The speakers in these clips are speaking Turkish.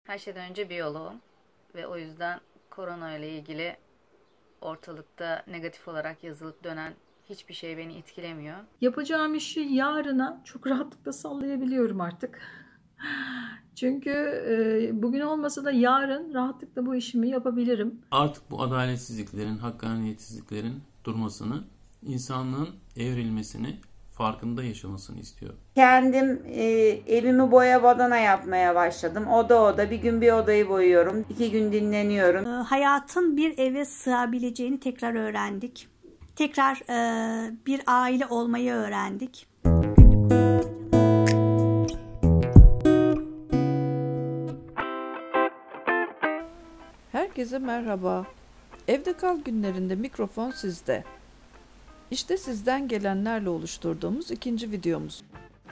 Her şeyden önce biyoloğum ve o yüzden korona ile ilgili ortalıkta negatif olarak yazılıp dönen hiçbir şey beni etkilemiyor. Yapacağım işi yarına çok rahatlıkla sallayabiliyorum artık. Çünkü bugün olmasa da yarın rahatlıkla bu işimi yapabilirim. Artık bu adaletsizliklerin, hakkaniyetsizliklerin durmasını, insanlığın evrilmesini farkında yaşamasını istiyor. Kendim evimi boya badana yapmaya başladım. Oda bir gün bir odayı boyuyorum. 2 gün dinleniyorum. Hayatın bir eve sığabileceğini tekrar öğrendik. Tekrar bir aile olmayı öğrendik. Herkese merhaba. Evde kal günlerinde mikrofon sizde. İşte sizden gelenlerle oluşturduğumuz ikinci videomuz.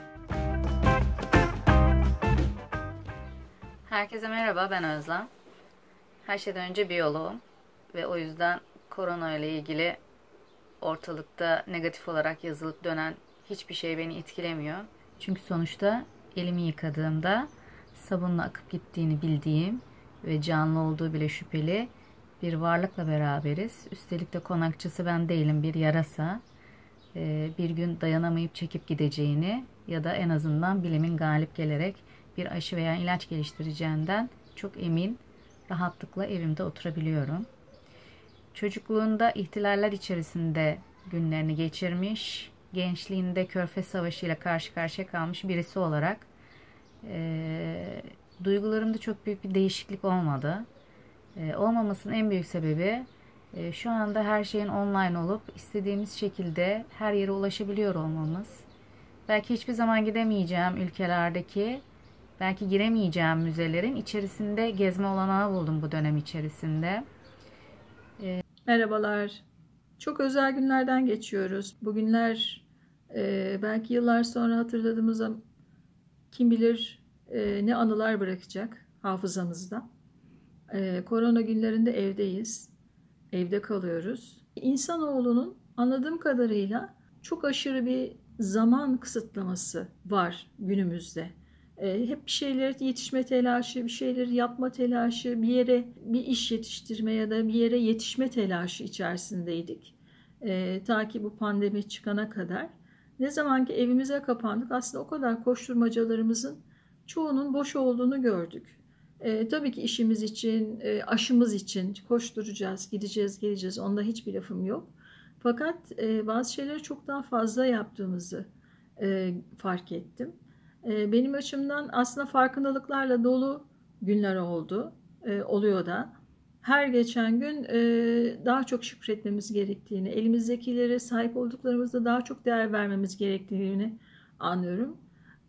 Herkese merhaba, ben Özlem. Her şeyden önce biyoloğum ve o yüzden korona ile ilgili ortalıkta negatif olarak yazılıp dönen hiçbir şey beni etkilemiyor. Çünkü sonuçta elimi yıkadığımda sabunla akıp gittiğini bildiğim ve canlı olduğu bile şüpheli bir varlıkla beraberiz. Üstelik de konakçısı ben değilim, bir yarasa. Bir gün dayanamayıp çekip gideceğini ya da en azından bilimin galip gelerek bir aşı veya ilaç geliştireceğinden çok emin, rahatlıkla evimde oturabiliyorum. Çocukluğunda ihtilaller içerisinde günlerini geçirmiş, gençliğinde Körfez Savaşı ile karşı karşıya kalmış birisi olarak duygularımda çok büyük bir değişiklik olmadı. Olmamasının en büyük sebebi şu anda her şeyin online olup istediğimiz şekilde her yere ulaşabiliyor olmamız. Belki hiçbir zaman gidemeyeceğim ülkelerdeki, belki giremeyeceğim müzelerin içerisinde gezme olanağı buldum bu dönem içerisinde. Merhabalar. Çok özel günlerden geçiyoruz. Bugünler belki yıllar sonra hatırladığımızda kim bilir ne anılar bırakacak hafızamızda. Korona günlerinde evdeyiz. Evde kalıyoruz. İnsanoğlunun anladığım kadarıyla çok aşırı bir zaman kısıtlaması var günümüzde. Hep bir şeyleri yetişme telaşı, bir şeyleri yapma telaşı, bir yere bir iş yetiştirme ya da bir yere yetişme telaşı içerisindeydik. Ta ki bu pandemi çıkana kadar. Ne zaman ki evimize kapandık aslında o kadar koşturmacalarımızın çoğunun boş olduğunu gördük. Tabii ki işimiz için, aşımız için koşturacağız, gideceğiz, geleceğiz. Onda hiçbir lafım yok. Fakat bazı şeyleri çok daha fazla yaptığımızı fark ettim. Benim açımdan aslında farkındalıklarla dolu günler oldu, oluyor da. Her geçen gün daha çok şükretmemiz gerektiğini, elimizdekilere sahip olduklarımızda daha çok değer vermemiz gerektiğini anlıyorum.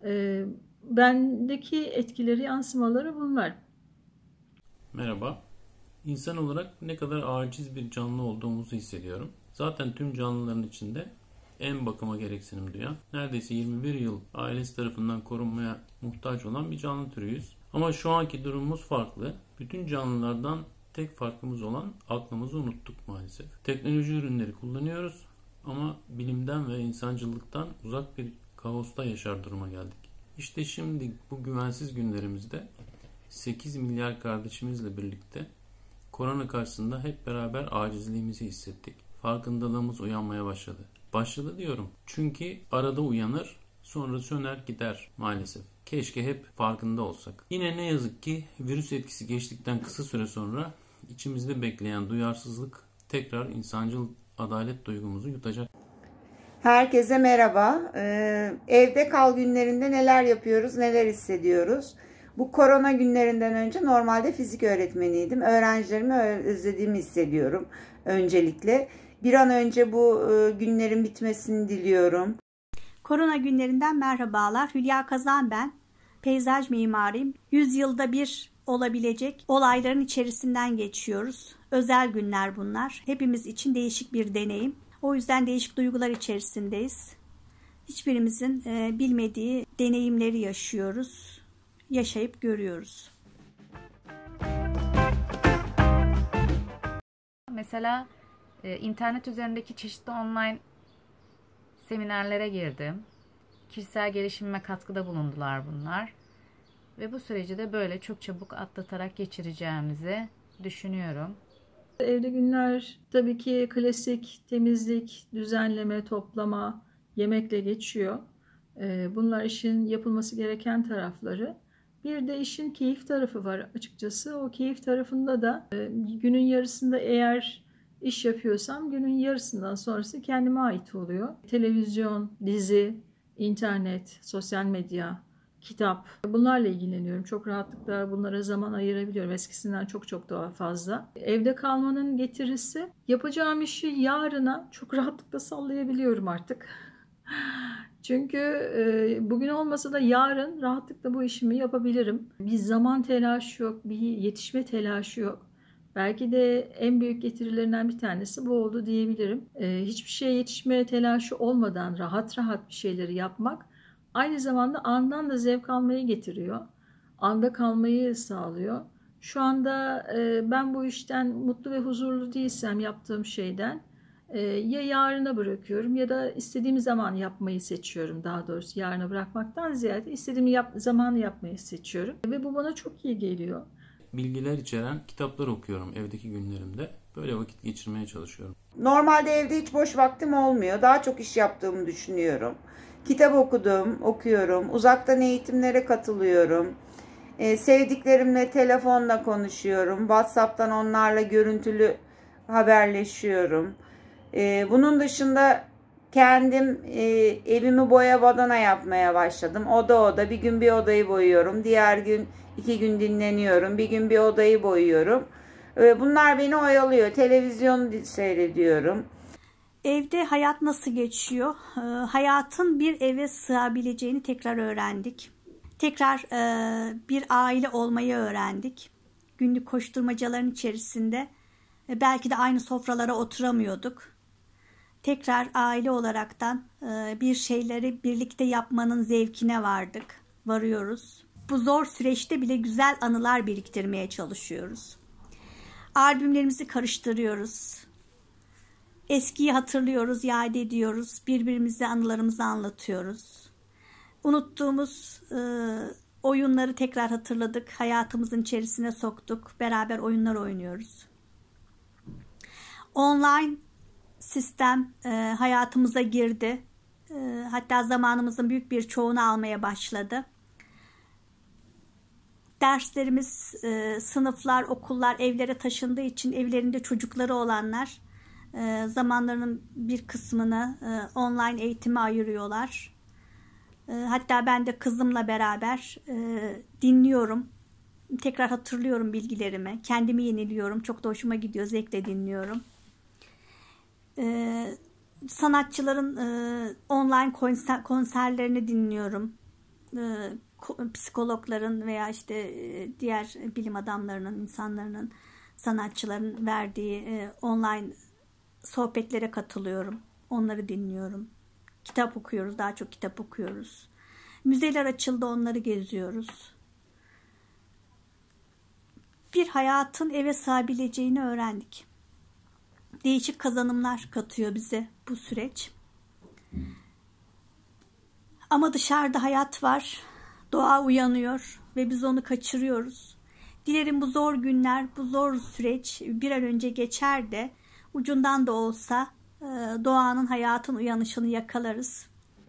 Bendeki etkileri, yansımaları bunlar. Merhaba. İnsan olarak ne kadar aciz bir canlı olduğumuzu hissediyorum. Zaten tüm canlıların içinde en bakıma gereksinim duyan, neredeyse 21 yıl ailesi tarafından korunmaya muhtaç olan bir canlı türüyüz. Ama şu anki durumumuz farklı. Bütün canlılardan tek farkımız olan aklımızı unuttuk maalesef. Teknoloji ürünleri kullanıyoruz ama bilimden ve insancılıktan uzak bir kaosta yaşar duruma geldik. İşte şimdi bu güvensiz günlerimizde 8 milyar kardeşimizle birlikte korona karşısında hep beraber acizliğimizi hissettik. Farkındalığımız uyanmaya başladı. Başladı diyorum. Çünkü arada uyanır, sonra söner gider maalesef. Keşke hep farkında olsak. Yine ne yazık ki virüs etkisi geçtikten kısa süre sonra içimizde bekleyen duyarsızlık tekrar insancıl adalet duygumuzu yutacak. Herkese merhaba. Evde kal günlerinde neler yapıyoruz, neler hissediyoruz? Bu korona günlerinden önce normalde fizik öğretmeniydim. Öğrencilerimi özlediğimi hissediyorum öncelikle. Bir an önce bu günlerin bitmesini diliyorum. Korona günlerinden merhabalar. Hülya Kazan ben. Peyzaj mimarıyım. 100 yılda bir olabilecek olayların içerisinden geçiyoruz. Özel günler bunlar. Hepimiz için değişik bir deneyim. O yüzden değişik duygular içerisindeyiz. Hiçbirimizin bilmediği deneyimleri yaşıyoruz. Yaşayıp görüyoruz. Mesela internet üzerindeki çeşitli online seminerlere girdim. Kişisel gelişimime katkıda bulundular bunlar. Ve bu süreci de böyle çok çabuk atlatarak geçireceğimizi düşünüyorum. Evde günler tabii ki klasik temizlik, düzenleme, toplama, yemekle geçiyor. Bunlar işin yapılması gereken tarafları. Bir de işin keyif tarafı var açıkçası. O keyif tarafında da günün yarısında eğer iş yapıyorsam günün yarısından sonrası kendime ait oluyor. Televizyon, dizi, internet, sosyal medya, kitap, bunlarla ilgileniyorum. Çok rahatlıkla bunlara zaman ayırabiliyorum. Eskisinden çok daha fazla. Evde kalmanın getirisi, yapacağım işi yarına çok rahatlıkla sallayabiliyorum artık. Çünkü bugün olmasa da yarın rahatlıkla bu işimi yapabilirim. Bir zaman telaşı yok, bir yetişme telaşı yok. Belki de en büyük getirilerinden bir tanesi bu oldu diyebilirim. Hiçbir şeye yetişme telaşı olmadan rahat bir şeyleri yapmak aynı zamanda andan da zevk almayı getiriyor. Anda kalmayı sağlıyor. Şu anda ben bu işten mutlu ve huzurlu değilsem yaptığım şeyden ya yarına bırakıyorum ya da istediğim zaman yapmayı seçiyorum. Daha doğrusu yarına bırakmaktan ziyade istediğim zamanı yapmayı seçiyorum. Ve bu bana çok iyi geliyor. Bilgiler içeren kitaplar okuyorum evdeki günlerimde. Böyle vakit geçirmeye çalışıyorum. Normalde evde hiç boş vaktim olmuyor. Daha çok iş yaptığımı düşünüyorum. Kitap okuyorum. Uzaktan eğitimlere katılıyorum. Sevdiklerimle telefonla konuşuyorum. WhatsApp'tan onlarla görüntülü haberleşiyorum. Bunun dışında kendim evimi boya badana yapmaya başladım. Oda bir gün bir odayı boyuyorum. Diğer gün 2 gün dinleniyorum. Bir gün bir odayı boyuyorum. Bunlar beni oyalıyor. Televizyon seyrediyorum. Evde hayat nasıl geçiyor? Hayatın bir eve sığabileceğini tekrar öğrendik. Tekrar bir aile olmayı öğrendik. Günlük koşturmacaların içerisinde belki de aynı sofralara oturamıyorduk. Tekrar aile olaraktan bir şeyleri birlikte yapmanın zevkine varıyoruz. Bu zor süreçte bile güzel anılar biriktirmeye çalışıyoruz. Albümlerimizi karıştırıyoruz. Eskiyi hatırlıyoruz, yad ediyoruz. Birbirimize anılarımızı anlatıyoruz. Unuttuğumuz oyunları tekrar hatırladık. Hayatımızın içerisine soktuk. Beraber oyunlar oynuyoruz. Online sistem hayatımıza girdi. Hatta zamanımızın büyük bir çoğunu almaya başladı. Derslerimiz, sınıflar, okullar evlere taşındığı için evlerinde çocukları olanlar zamanlarının bir kısmını online eğitime ayırıyorlar. Hatta ben de kızımla beraber dinliyorum. Tekrar hatırlıyorum bilgilerimi. Kendimi yeniliyorum. Çok da hoşuma gidiyor. Zevkle dinliyorum. Sanatçıların online konserlerini dinliyorum. Psikologların veya işte diğer bilim adamlarının, insanların, sanatçıların verdiği online sohbetlere katılıyorum. Onları dinliyorum. Kitap okuyoruz. Daha çok kitap okuyoruz. Müzeler açıldı. Onları geziyoruz. Bir hayatın eve sığabileceğini öğrendik. Değişik kazanımlar katıyor bize bu süreç. Ama dışarıda hayat var. Doğa uyanıyor ve biz onu kaçırıyoruz. Dilerim bu zor günler, bu zor süreç bir an önce geçer de ucundan da olsa doğanın, hayatın uyanışını yakalarız.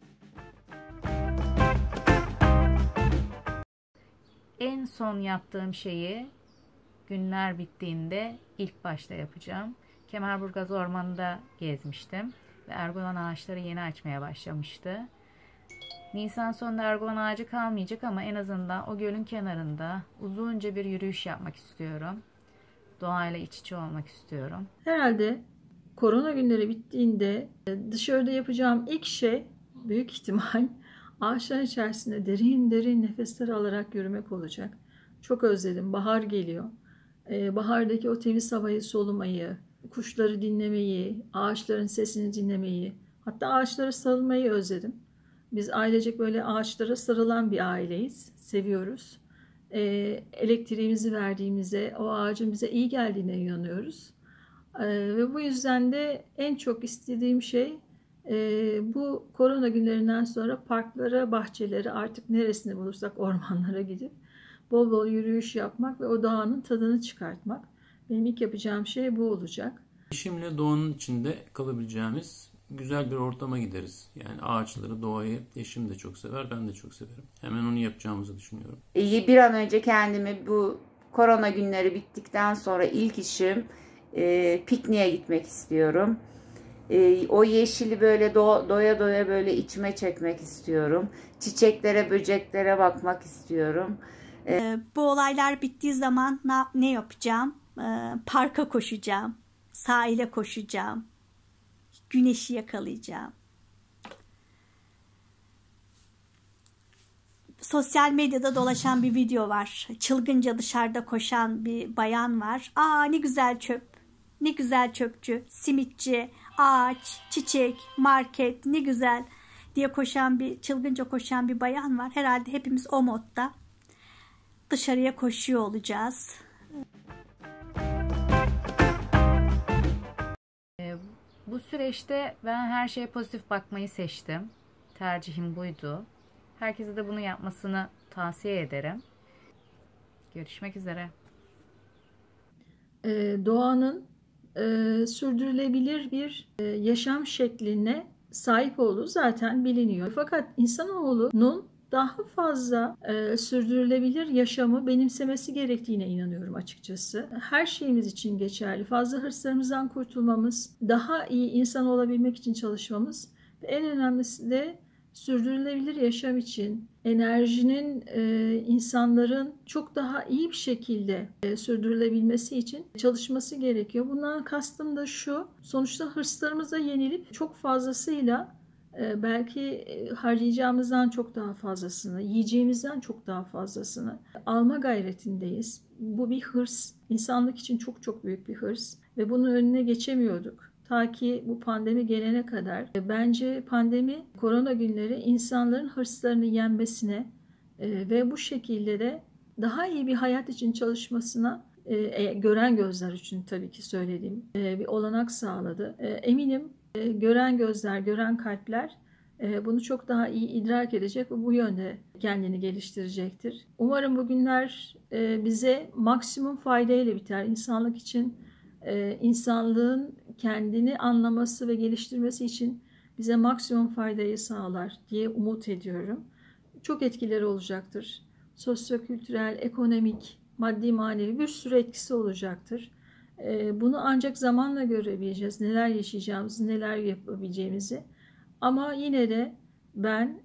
En son yaptığım şeyi günler bittiğinde ilk başta yapacağım. Kemerburgaz Ormanı'nda gezmiştim ve erguvan ağaçları yeni açmaya başlamıştı. Nisan sonunda erguvan ağacı kalmayacak ama en azından o gölün kenarında uzunca bir yürüyüş yapmak istiyorum. Doğayla iç içe olmak istiyorum. Herhalde korona günleri bittiğinde dışarıda yapacağım ilk şey büyük ihtimal ağaçların içerisinde derin nefesler alarak yürümek olacak. Çok özledim. Bahar geliyor. Bahardaki o temiz havayı solumayı, kuşları dinlemeyi, ağaçların sesini dinlemeyi, hatta ağaçlara sarılmayı özledim. Biz ailecek böyle ağaçlara sarılan bir aileyiz. Seviyoruz. Elektriğimizi verdiğimize, o ağacın bize iyi geldiğine inanıyoruz. Ve bu yüzden de en çok istediğim şey bu korona günlerinden sonra parklara, bahçelere, artık neresini bulursak ormanlara gidip bol bol yürüyüş yapmak ve o doğanın tadını çıkartmak. Benim ilk yapacağım şey bu olacak. Eşimle doğanın içinde kalabileceğimiz güzel bir ortama gideriz. Yani ağaçları, doğayı eşim de çok sever, ben de çok severim. Hemen onu yapacağımızı düşünüyorum. Bir an önce kendimi bu korona günleri bittikten sonra ilk işim pikniğe gitmek istiyorum. O yeşili böyle doya doya böyle içime çekmek istiyorum. Çiçeklere, böceklere bakmak istiyorum. Bu olaylar bittiği zaman ne yapacağım? Parka koşacağım, sahile koşacağım, güneşi yakalayacağım. Sosyal medyada dolaşan bir video var. Çılgınca dışarıda koşan bir bayan var. Aa, ne güzel çöp, ne güzel çöpçü, simitçi, ağaç, çiçek, market, ne güzel diye çılgınca koşan bir bayan var. Herhalde hepimiz o modda dışarıya koşuyor olacağız. Bu süreçte ben her şeye pozitif bakmayı seçtim. Tercihim buydu. Herkese de bunu yapmasını tavsiye ederim. Görüşmek üzere. Doğanın sürdürülebilir bir yaşam şekline sahip olduğu zaten biliniyor. Fakat insanoğlunun daha fazla sürdürülebilir yaşamı benimsemesi gerektiğine inanıyorum açıkçası. Her şeyimiz için geçerli. Fazla hırslarımızdan kurtulmamız, daha iyi insan olabilmek için çalışmamız ve en önemlisi de sürdürülebilir yaşam için enerjinin insanların çok daha iyi bir şekilde sürdürülebilmesi için çalışması gerekiyor. Bundan kastım da şu: sonuçta hırslarımıza yenilip çok fazlasıyla belki harcayacağımızdan çok daha fazlasını, yiyeceğimizden çok daha fazlasını alma gayretindeyiz. Bu bir hırs. İnsanlık için çok çok büyük bir hırs ve bunun önüne geçemiyorduk. Ta ki bu pandemi gelene kadar. Bence pandemi, korona günleri insanların hırslarını yenmesine ve bu şekilde de daha iyi bir hayat için çalışmasına, gören gözler için tabii ki söylediğim bir olanak sağladı. Eminim gören gözler, gören kalpler bunu çok daha iyi idrak edecek ve bu yönde kendini geliştirecektir. Umarım bu günler bize maksimum faydayla biter. İnsanlık için, insanlığın kendini anlaması ve geliştirmesi için bize maksimum faydayı sağlar diye umut ediyorum. Çok etkileri olacaktır. Sosyokültürel, ekonomik, maddi manevi bir sürü etkisi olacaktır. Bunu ancak zamanla görebileceğiz. Neler yaşayacağımızı, neler yapabileceğimizi. Ama yine de ben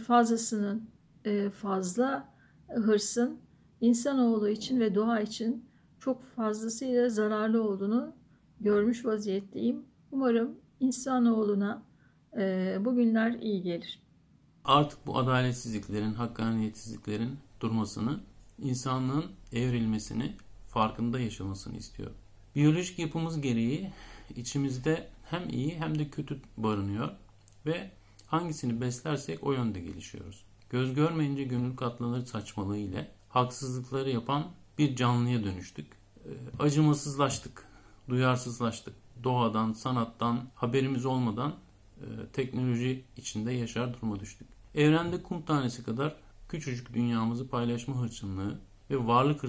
fazla hırsın insanoğlu için ve doğa için çok fazlasıyla zararlı olduğunu görmüş vaziyetteyim. Umarım insanoğluna bu günler iyi gelir. Artık bu adaletsizliklerin, hakkaniyetsizliklerin durmasını, insanlığın evrilmesini, farkında yaşamasını istiyorum. Biyolojik yapımız gereği içimizde hem iyi hem de kötü barınıyor ve hangisini beslersek o yönde gelişiyoruz. Göz görmeyince gönül katlanır saçmalığı ile haksızlıkları yapan bir canlıya dönüştük. Acımasızlaştık, duyarsızlaştık. Doğadan, sanattan haberimiz olmadan teknoloji içinde yaşar duruma düştük. Evrende kum tanesi kadar küçücük dünyamızı paylaşma hırçınlığı ve varlık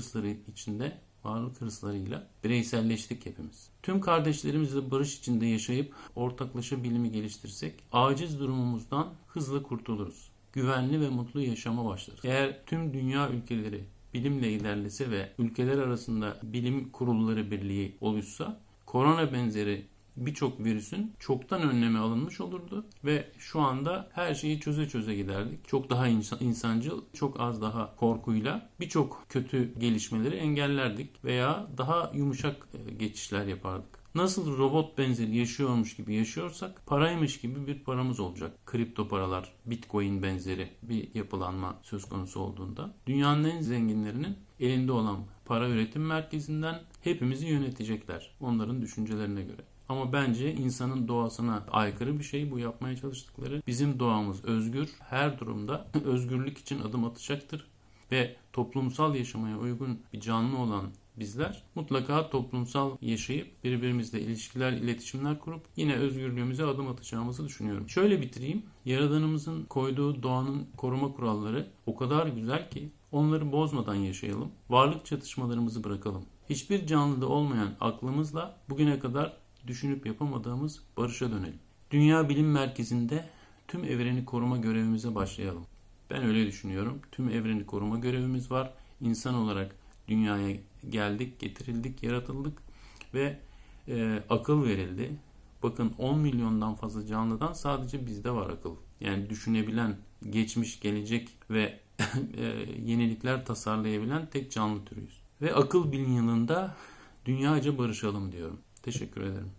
hırslarıyla bireyselleştik hepimiz. Tüm kardeşlerimizle barış içinde yaşayıp ortaklaşa bilimi geliştirsek aciz durumumuzdan hızla kurtuluruz. Güvenli ve mutlu yaşama başlarız. Eğer tüm dünya ülkeleri bilimle ilerlese ve ülkeler arasında bilim kurulları birliği oluşsa korona benzeri birçok virüsün çoktan önlemi alınmış olurdu ve şu anda her şeyi çöze çöze giderdik. Çok daha insancıl, çok az daha korkuyla birçok kötü gelişmeleri engellerdik veya daha yumuşak geçişler yapardık. Nasıl robot benzeri yaşıyormuş gibi yaşıyorsak paraymış gibi bir paramız olacak. Kripto paralar, Bitcoin benzeri bir yapılanma söz konusu olduğunda dünyanın en zenginlerinin elinde olan para üretim merkezinden hepimizi yönetecekler onların düşüncelerine göre. Ama bence insanın doğasına aykırı bir şey bu yapmaya çalıştıkları. Bizim doğamız özgür. Her durumda özgürlük için adım atacaktır. Ve toplumsal yaşamaya uygun bir canlı olan bizler mutlaka toplumsal yaşayıp birbirimizle ilişkiler, iletişimler kurup yine özgürlüğümüze adım atacağımızı düşünüyorum. Şöyle bitireyim. Yaradanımızın koyduğu doğanın koruma kuralları o kadar güzel ki Onları bozmadan yaşayalım. Varlık çatışmalarımızı bırakalım. Hiçbir canlıda olmayan aklımızla bugüne kadar düşünüp yapamadığımız barışa dönelim. Dünya Bilim Merkezi'nde tüm evreni koruma görevimize başlayalım. Ben öyle düşünüyorum. Tüm evreni koruma görevimiz var. İnsan olarak dünyaya geldik, getirildik, yaratıldık ve akıl verildi. Bakın 10 milyondan fazla canlıdan sadece bizde var akıl. Yani düşünebilen, geçmiş, gelecek ve yenilikler tasarlayabilen tek canlı türüyüz. Ve akıl bin yılında dünyaca barışalım diyorum. Teşekkür ederim.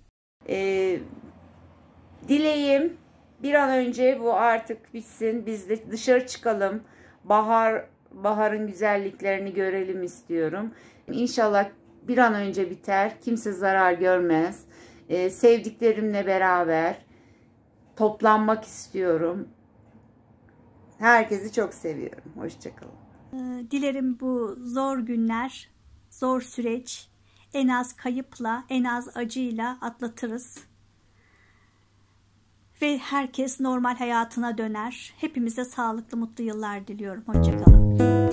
Dileğim bir an önce bu artık bitsin. Biz de dışarı çıkalım. Baharın güzelliklerini görelim istiyorum. İnşallah bir an önce biter. Kimse zarar görmez. Sevdiklerimle beraber toplanmak istiyorum. Herkesi çok seviyorum. Hoşçakalın. Dilerim bu zor günler, zor süreç en az kayıpla, en az acıyla atlatırız. Ve herkes normal hayatına döner. Hepimize sağlıklı, mutlu yıllar diliyorum. Hoşçakalın.